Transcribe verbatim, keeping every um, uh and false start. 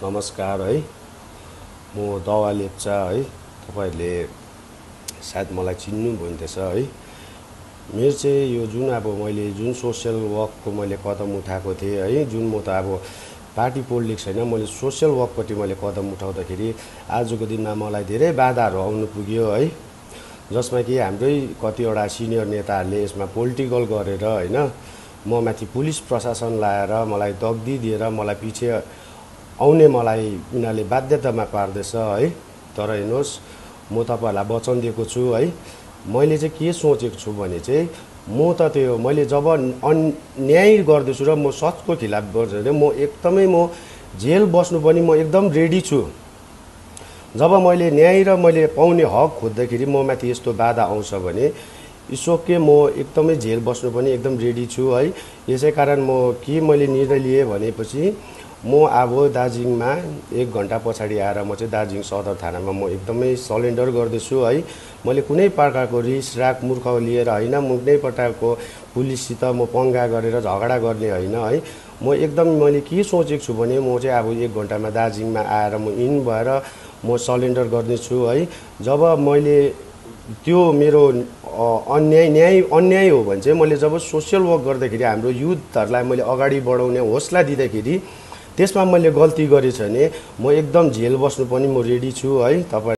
नमस्कार है, म दवा लेप्चा है। तपाईहरुले सायद मलाई चिन्नु भइँदैछ है। मेरो चाहिँ यो जुन अब मैले जुन सोशल वर्कको मैले कदम उठाएको थिएँ है, जुन म त अब पार्टी पोलिटिक्स हैन, मैले सोशल वर्कपट्टि मैले कदम उठाउँदाखेरि आजको दिनमा मलाई धेरै बाधाहरू आउनु पुग्यो है। जसमा कि हाम्रै कतिवटा सिनियर नेताहरूले यसमा पोलिटिकल गरेर हैन, म माथि पुलिस प्रशासन लाएर मलाई दग्दी दिएर मलाई पछि आउने मलाई उनीहरूले बाध्यतामा पार्दैछ है। तर हेर्नुहोस्, म तपाईहरुलाई वचन दिएको छु है, मैले चाहिँ के सोचेको छु भने चाहिँ म त त्यो मैले जब अन्याय गर्दैछु र म सचको खिलाफ गर्छु भने म एकदमै म जेल बस्नु पनि म एकदम रेडी छु। जब मैले न्याय र मैले पाउने हक खोज्दाखेरि म माथि यस्तो बाधा आउँछ भने इसोके म एकदमै जेल बस्नु पनि एकदम रेडी छु है। यसै कारण म के मैले निर्णय लिए भनेपछि म अब दार्जिलिङमा एक घण्टा पछाडि आएर म चाहिँ दार्जिलिङ सदर थानामा म एकदमै सरेन्डर गर्दैछु है। मैले कुनै प्रकारको रिस राग मूर्ख लिएर हैन, म कुनै प्रकारको पुलिससित म पंगा गरेर झगडा गर्ने हैन है। म एकदम मैले के सोचेको छु भने म चाहिँ अब एक घण्टामा दार्जिलिङमा आएर म इन भएर म सरेन्डर गर्नेछु है। जब मैले त्यो मेरो अन्याय न्याय अन्याय हो भने चाहिँ मैले जब सोशल वर्क गर्दाखेरि हाम्रो युथहरुलाई मैले अगाडि बढाउने हौसला दिँदाखेरि त्यसमा मैले गल्ती गरेछ भने म एकदम जेल बस्नु पनि म रेडी छु है। तपाई